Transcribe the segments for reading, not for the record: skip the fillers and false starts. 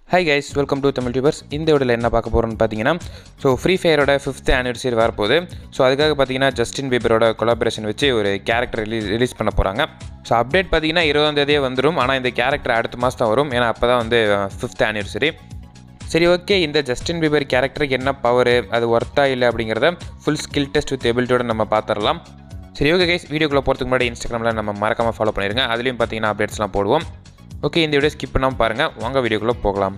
Hi guys, welcome to tamiltubers. இந்த வீடியோல என்ன பார்க்க போறோம்னு பாத்தீங்கன்னா FreeFire ஓட 5th anniversary வர போகுது. அதுக்காக பாத்தீங்கன்னா ஜஸ்டின் பீபரோட கொலாபரேஷன் வச்சு ஒரு கேரக்டர் ரிலீஸ் பண்ண போறாங்க. அப்டேட் பாத்தீங்கன்னா 20ஆம் தேதியே வந்துரும். ஆனா இந்த கேரக்டர் அடுத்த மாசம் தான் வரும். ஏனா அப்பதான் வந்து 5th anniversary. சரி ஓகே, இந்த ஜஸ்டின் பீபர் கேரக்டருக்கு என்ன பவர், அது வர்த்தா இல்ல அப்படிங்கறத ஃபுல் ஸ்கில் டெஸ்ட் வித் எபிலிட்டியோட நம்ம பாத்துறலாம். சரி ஓகே गाइस, வீடியோக்குள்ள போறதுக்கு முன்னாடி Instagramல நம்ம மறக்காம ஃபாலோ பண்ணிருங்க. அதுலயும் பாத்தீங்கன்னா அப்டேட்ஸ்லாம் போடுவோம். ஓகே, இந்த வீடியோ ஸ்கிப் பண்ணாம பாருங்க. வாங்க வீடியோக்குள்ள போகலாம்.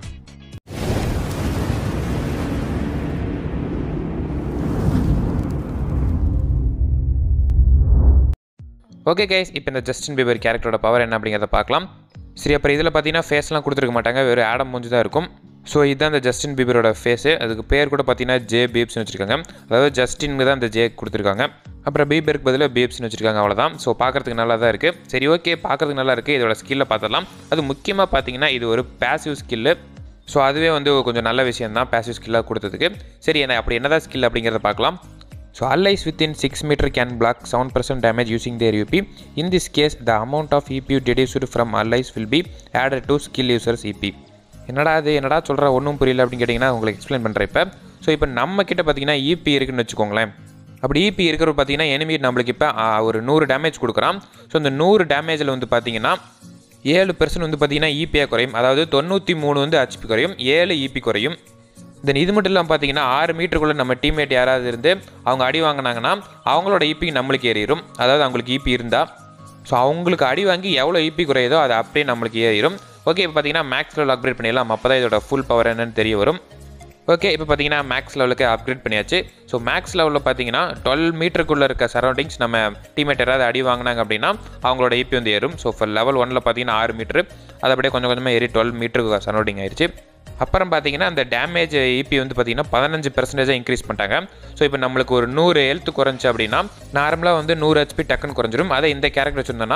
ஓகே गाइस, இப்போ இந்த ஜஸ்டின் பீபர் கேரக்டரோட பவர் என்ன அப்படிங்கறத பார்க்கலாம். சரி, அப்புறம் இதில் பார்த்தீங்கன்னா ஃபேஸ்லாம் கொடுத்துருக்க மாட்டாங்க, வெறும் ஆடம் மூஞ்சி தான் இருக்கும். ஸோ இதுதான் இந்த ஜஸ்டின் பீபரோட ஃபேஸு. அதுக்கு பேர் கூட பார்த்தீங்கன்னா ஜிபிஎப்ஸ்னு வச்சுருக்காங்க. அதாவது ஜஸ்டின்க்கு தான் இந்த ஜே கொடுத்துருக்காங்க. அப்புறம் பீபருக்கு பதிலாக பிஎப்ஸ்னு வச்சுருக்காங்க. அவ்வளோதான். ஸோ பார்க்குறதுக்கு நல்லா தான் இருக்குது. சரி ஓகே, பார்க்குறதுக்கு நல்லா இருக்குது. இதோட ஸ்கில்லை பார்த்துடலாம். அது முக்கியமாக பார்த்தீங்கன்னா இது ஒரு பேசிவ் ஸ்கில்லு. ஸோ அதுவே வந்து கொஞ்சம் நல்ல விஷயம் தான் பேசிவ் ஸ்கில்லாக கொடுத்ததுக்கு. சரி, அப்படி என்னதான் ஸ்கில் அப்படிங்கிறத பார்க்கலாம். So allies within 6 meter can block 7% damage using their EP. In this case, the amount of EP deduced from allies will be added to skill users EP. என்னடா சொல்கிற ஒன்றும் புரியல அப்படின்னு கேட்டிங்கன்னா உங்களுக்கு எக்ஸ்பிளைன் பண்ணுறேன் இப்போ. ஸோ இப்போ நம்ம கிட்ட பார்த்தீங்கன்னா EP இருக்குன்னு வச்சுக்கோங்களேன். அப்படி EP இருக்கிற பார்த்தீங்கன்னா எனிமி நம்மளுக்கு இப்போ ஒரு 100 டேமேஜ் கொடுக்குறான். ஸோ இந்த 100 டேமேஜில் வந்து பார்த்தீங்கன்னா 7% வந்து பார்த்தீங்கன்னா EPயாக குறையும். அதாவது 93 வந்து HP குறையும், 7 EP குறையும். தென் இது மட்டும் இல்லாமல் பார்த்தீங்கன்னா 6 மீட்டருக்குள்ளே நம்ம டீம்மேட் யாராவது இருந்து அவங்க அடி வாங்கினாங்கன்னா அவங்களோட EP நம்மளுக்கு ஏறிடும். அதாவது அவங்களுக்கு EP இருந்தால் ஸோ அவங்களுக்கு அடி வாங்கி எவ்வளோ EP குறையுதோ அது அப்படியே நம்மளுக்கு ஏறிடும். ஓகே, இப்போ பார்த்தீங்கன்னா மேக்ஸ் லெவல் அப்கிரேட் பண்ணிடலாம். அப்போ தான் இதோட ஃபுல் பவர் என்னன்னு தெரிய வரும். ஓகே, இப்போ பார்த்தீங்கன்னா மேக்ஸ் லெவலுக்கு அப்கிரேட் பண்ணியாச்சு. ஸோ மேக்ஸ் லெவலில் பார்த்தீங்கன்னா 12 மீட்டருக்குள்ளே இருக்க சரௌண்டிங்ஸ் நம்ம டீம்மேட் யாராவது அடி வாங்கினாங்க அப்படின்னா அவங்களோட EP வந்து ஏறும். ஸோ லெவல் 1ல் பார்த்தீங்கன்னா 6 மீட்டரு, அது அப்படியே கொஞ்சம் கொஞ்சமாக ஏறி 12 மீட்டருக்கு சரௌண்டிங் ஆயிடுச்சு. அப்புறம் பார்த்தீங்கன்னா அந்த டேமேஜ் EP வந்து பார்த்தீங்கன்னா 15% இன்க்ரீஸ் பண்ணிட்டாங்க. ஸோ இப்போ நம்மளுக்கு ஒரு 100 ஹெல்த் குறைஞ்சி அப்படின்னா நார்மலாக வந்து 100 HP டக்குன்னு குறைஞ்சிரும். அதை இந்த கேரக்டர் வச்சுருந்தோன்னா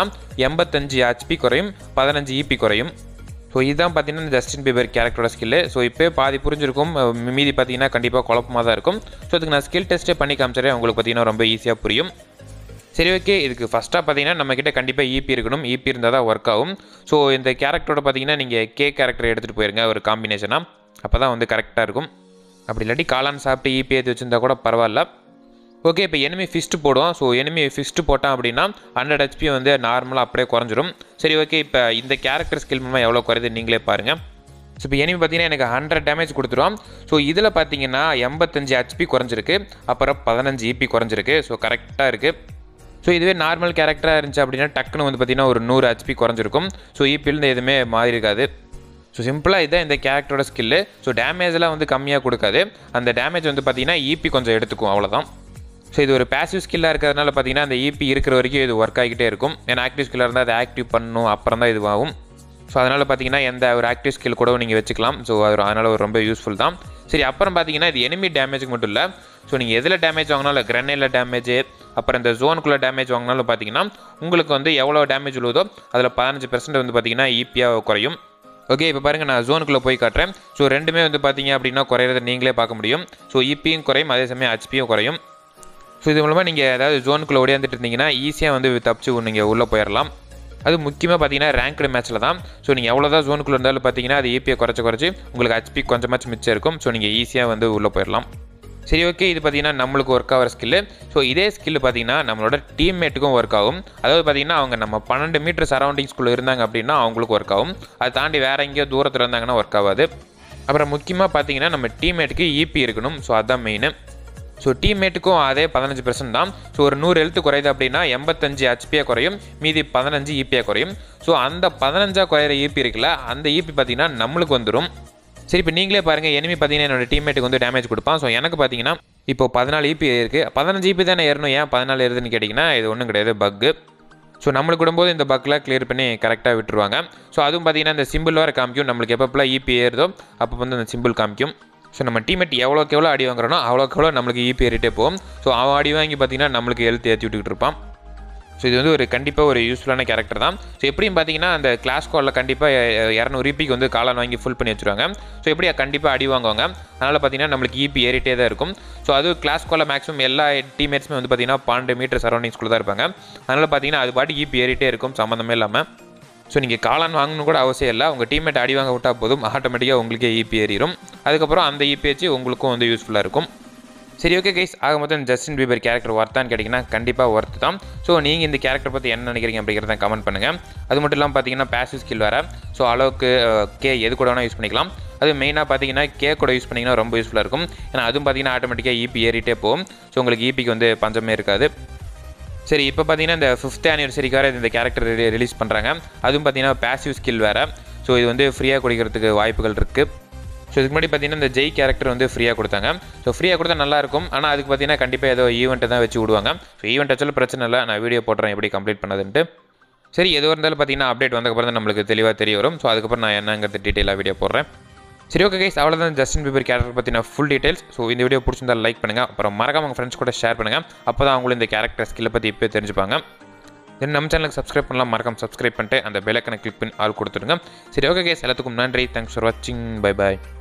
85 HP குறையும், 15 EP குறையும். ஸோ இதுதான் பார்த்தீங்கன்னா ஜஸ்டின் பீபர் கேரக்டரோட ஸ்கில்லு. ஸோ இப்போ பாதி புரிஞ்சிருக்கும், மீதி பார்த்தீங்கன்னா கண்டிப்பாக குழப்பமாக தான் இருக்கும். ஸோ இதுக்கு நான் ஸ்கில் டெஸ்ட்டே பண்ணி காமிச்சிடுறேன், உங்களுக்கு பார்த்தீங்கன்னா ரொம்ப ஈஸியாக புரியும். சரி ஓகே, இதுக்கு ஃபஸ்ட்டாக பார்த்தீங்கன்னா நம்மக்கிட்ட கண்டிப்பாக EP இருக்கணும். EP இருந்தால் தான் ஒர்க் ஆகும். ஸோ இந்த கேரக்டரோட பார்த்தீங்கன்னா நீங்கள் கேரக்டரை எடுத்துகிட்டு போயிருங்க ஒரு காம்பினேஷனாக, அப்போ தான் வந்து கரெக்டாக இருக்கும். அப்படி இல்லாட்டி காளான் சாப்பிட்டு EP ஏற்றி வச்சுருந்தா கூட பரவாயில்ல. ஓகே, இப்போ எனிமி ஃபிஸ்ட்டு போடுவோம். ஸோ எனிமி ஃபிஸ்ட்டு போட்டான் அப்படின்னா 100 HP வந்து நார்மலாக அப்படியே குறைஞ்சிரும். சரி ஓகே, இப்போ இந்த கேரக்டர் ஸ்கில் மூலமாக எவ்வளோ குறையுது நீங்களே பாருங்கள். ஸோ இப்போ எனிமி பார்த்தீங்கன்னா எனக்கு 100 டேமேஜ் கொடுத்துருவோம். ஸோ இதில் பார்த்தீங்கன்னா 85 HP குறைஞ்சிருக்கு, அப்புறம் 15 EP குறைஞ்சிருக்கு. ஸோ கரெக்டாக இருக்குது. ஸோ இதுவே நார்மல் கேரக்டராக இருந்துச்சு அப்படின்னா டக்குன்னு வந்து பார்த்தீங்கன்னா ஒரு 100 HP குறைஞ்சிருக்கும். ஸோ EPலேருந்து எதுவுமே மாறி இருக்காது. ஸோ சிம்பிளாக இதுதான் இந்த கேரக்டரோட ஸ்கில்லு. ஸோ டேமேஜெலாம் வந்து கம்மியாக கொடுக்காது, அந்த டேமேஜ் வந்து பார்த்தீங்கன்னா EP கொஞ்சம் எடுத்துக்கும், அவ்வளோதான். ஸோ இது ஒரு பேசிவ் ஸ்கில்லாக இருக்கிறதுனால பார்த்தீங்கன்னா அந்த EP இருக்கிற வரைக்கும் இது ஒர்க் ஆகிக்கிட்டே இருக்கும். ஏன்னா ஆக்டிவ் ஸ்கில்லாக இருந்தால் அதை ஆக்டிவ் பண்ணணும், அப்புறம் தான் இது ஆகும். ஸோ அதனால் பார்த்தீங்கன்னா எந்த ஒரு ஆக்டிவ் ஸ்கில் கூட நீங்கள் வச்சுக்கலாம். ஸோ அதனால் ஒரு ரொம்ப யூஸ்ஃபுல் தான். சரி, அப்புறம் பார்த்தீங்கன்னா இது எனிமி டேமேஜுக்கு மட்டும் இல்லை. ஸோ நீங்கள் எதில் டேமேஜ் வாங்கினாலும், கிரனேடில் டேமேஜ், அப்புறம் இந்த ஜோனுக்குள்ளே டேமேஜ் வாங்கினாலும் பார்த்தீங்கன்னா உங்களுக்கு வந்து எவ்வளோ டேமேஜ் உள்ளதோ அதில் 15% வந்து பார்த்தீங்கன்னா EPயாக குறையும். ஓகே, இப்போ பாருங்கள், நான் ஜோனுக்குள்ளே போய் காட்டுறேன். ஸோ ரெண்டுமே வந்து பார்த்தீங்க அப்படின்னா குறையிறத நீங்களே பார்க்க முடியும். ஸோ EPயும் குறையும், அதே சமயம் HPயும் குறையும். ஸோ இது மூலமாக நீங்கள் ஏதாவது ஜோனுக்குள்ளே ஓடியாந்துட்டு இருந்தீங்கன்னா ஈஸியாக வந்து தப்பிச்சு நீங்கள் உள்ளே போயிடலாம். அது முக்கியமாக பார்த்தீங்கன்னா ரேங்க்டு மேட்ச்சில் தான். ஸோ நீங்கள் எவ்வளோதான் ஜோனுக்குள்ளே இருந்தாலும் பார்த்தீங்கன்னா அது EPயை குறைச்சி உங்களுக்கு HP கொஞ்சமாச்சும் மிச்சம் இருக்கும். ஸோ நீங்கள் ஈஸியாக வந்து உள்ளே போயிடலாம். சரி ஓகே, இது பார்த்தீங்கன்னா நம்மளுக்கு ஒர்க் ஆகிற ஸ்கில்லு. ஸோ இதே ஸ்கில் பார்த்தீங்கன்னா நம்மளோட டீம்மேட்டுக்கும் ஒர்க் ஆகும். அதாவது பார்த்தீங்கன்னா அவங்க நம்ம 12 மீட்டர் சரௌண்டிங்ஸ்குள்ளே இருந்தாங்க அப்படின்னா அவங்களுக்கு ஒர்க் ஆகும். அதை தாண்டி வேறு எங்கேயோ தூரத்தில் இருந்தாங்கன்னா ஒர்க் ஆகாது. அப்புறம் முக்கியமாக பார்த்தீங்கன்னா நம்ம டீம்மேட்டுக்கு EP இருக்கணும். ஸோ அதுதான் மெயின். ஸோ டீம்மேட்டுக்கும் அதே 15% தான். ஸோ ஒரு 100 ஹெல்த் குறையுது அப்படின்னா 85 HPயாக குறையும், மீதி 15 EPயாக குறையும். ஸோ அந்த 15 குறையிற EP இருக்குல்ல, அந்த EP பார்த்தீங்கன்னா நம்மளுக்கு வந்துடும். சரி, இப்போ நீங்களே பாருங்கள், எனிமி பார்த்தீங்கன்னா என்னோட டீம்மேட்டுக்கு வந்து டேமேஜ் கொடுப்பான். ஸோ எனக்கு பார்த்தீங்கன்னா இப்போ 14 EP இருக்குது. 15 EP தானே ஏறணும், ஏன் 14 ஏறுதுன்னு கேட்டிங்கன்னா இது ஒன்றும் கிடையாது, பக்கு. ஸோ நம்மளுக்கு விடும்போது இந்த பக்கில் கிளியர் பண்ணி கரெக்டாக விட்டுருவாங்க. ஸோ அதுவும் பார்த்தீங்கன்னா இந்த சிம்பிள் வேறு காமிக்கும், நம்மளுக்கு எப்பப்பெல்லாம் EP ஏறுதோ அப்போ வந்து அந்த சிம்பிள் காமிக்கும். ஸோ நம்ம டீம்மேட் எவ்வளோக்கு எவ்வளோ அடி வாங்குறோனோ அவ்வளோக்கு எவ்வளோ நம்மளுக்கு EP ஏறிட்டே போகும். ஸோ அவன் அடி வாங்கி பார்த்தீங்கன்னா நம்மளுக்கு ஹெல்த் ஏற்றி விட்டுக்கிட்டு இருப்பான். ஸோ இது வந்து ஒரு கண்டிப்பாக ஒரு யூஸ்ஃபுல்லான கேரக்டர் தான். ஸோ எப்படியும் பார்த்தீங்கன்னா அந்த கிளாஸ் காலில் கண்டிப்பாக 200 EPக்கு வந்து காளான் வாங்கி ஃபுல் பண்ணி வச்சுருவாங்க. ஸோ எப்படி கண்டிப்பாக அடி வாங்குவாங்க. அதனால் பார்த்தீங்கன்னா நம்மளுக்கு EP ஏறிட்டே தான் இருக்கும். ஸோ அது கிளாஸ் காலில் மேக்ஸிமம் எல்லா டீம்மேட்ஸுமே வந்து பார்த்தீங்கன்னா 12 மீட்டர் சரௌண்டிங்ஸ்குள்ளே தான் இருப்பாங்க. அதனால் பார்த்தீங்கன்னா அது பாட்டு EP ஏறிட்டே இருக்கும், சம்மந்தமே இல்லாமல். ஸோ நீங்கள் காளான் வாங்கணும் கூட அவசியம் இல்லை, உங்கள் டீம்மேட் அடி வாங்க விட்டால் போதும், ஆட்டோமேட்டிக்காக உங்களுக்கே ஈபி ஏறிடும். அதுக்கப்புறம் அந்த ஈபி வச்சு உங்களுக்கும் வந்து யூஸ்ஃபுல்லாக இருக்கும். சரி ஓகே கைஸ், ஆக மொத்தம் ஜஸ்டின் பீபர் கேரக்டர் ஒர்த்தான்னு கேட்டிங்கன்னா கண்டிப்பாக ஒர்த்து தான். ஸோ நீங்கள் இந்த கேரக்டர் பற்றி என்ன நினைக்கிறீங்க அப்படிங்கிறத கமெண்ட் பண்ணுங்கள். அது மட்டும் இல்லாமல் பார்த்தீங்கன்னா பேசிவ் ஸ்கில் வேறு. ஸோ அளவுக்கு கே எது கூட வேணால் யூஸ் பண்ணிக்கலாம். அது மெயினாக பார்த்தீங்கன்னா கே கூட யூஸ் பண்ணிங்கன்னா ரொம்ப யூஸ்ஃபுல்லாக இருக்கும். ஏன்னா அதுவும் பார்த்தீங்கன்னா ஆட்டோமேட்டிக்காக ஈபி ஏறிட்டே போகும். ஸோ உங்களுக்கு ஈபிக்கு வந்து பஞ்சமே இருக்காது. சரி, இப்போ பார்த்தீங்கன்னா இந்த 5th ஆனிவர்சரிக்காக இந்த கேரக்டர் ரிலீஸ் பண்ணுறாங்க. அதுவும் பார்த்தீங்கன்னா பேசிவ் ஸ்கில் வேறு. ஸோ இது வந்து ஃப்ரீயாக கொடுக்கறதுக்கு வாய்ப்புகள் இருக்குது. ஸோ இதுக்கு முன்னாடி பார்த்தீங்கன்னா இந்த ஜெய் கேரக்டர் வந்து ஃப்ரீயாக கொடுத்தாங்க. ஸோ ஃப்ரீயாக கொடுத்தா நல்லாயிருக்கும். ஆனால் அதுக்கு பார்த்தீங்கன்னா கண்டிப்பாக ஏதோ ஈவெண்ட்டை தான் வச்சு விடுவாங்க. ஸோ ஈவெண்ட் வச்சாலும் பிரச்சனை இல்லை, நான் வீடியோ போடுறேன் எப்படி கம்ப்ளீட் பண்ணதுன்ட்டு. சரி, எதுவாக இருந்தாலும் பார்த்தீங்கன்னா அப்டேட் வந்ததுக்கப்புறம் தான் நம்மளுக்கு தெளிவாக தெரிய வரும். ஸோ அதுக்கப்புறம் நான் என்னங்கிறது டீட்டெயிலாக வீடியோ போடுறேன். சரி ஓகே கைஸ், அவ்வளோதான் ஜஸ்டின் பீபர் கேரக்டர் பற்றின ஃபுல் டீட்டெயில்ஸ். ஸோ இந்த வீடியோ பிடிச்சிருந்தால் லைக் பண்ணுங்கள், அப்புறம் மறக்காம உங்கள் ஃப்ரெண்ட்ஸ் கூட ஷேர் பண்ணுங்கள். அப்போ தான் அவங்களும் இந்த கேரக்டர் ஸ்கில்லை பற்றி இப்போ தெரிஞ்சுப்பாங்க. தென் நம்ம சேனலுக்கு சப்ஸ்கிரைப் பண்ணலாம், மறக்காம சப்ஸ்கிரைப் பண்ணிட்டு அந்த பெல் ஐக்கனை கிளிக் பண்ணி ஆல் கொடுத்துருங்க. சரி ஓகே கைஸ், எல்லாத்துக்கும் நன்றி. தேங்க்ஸ் ஃபார் வாட்சிங். பை பாய்.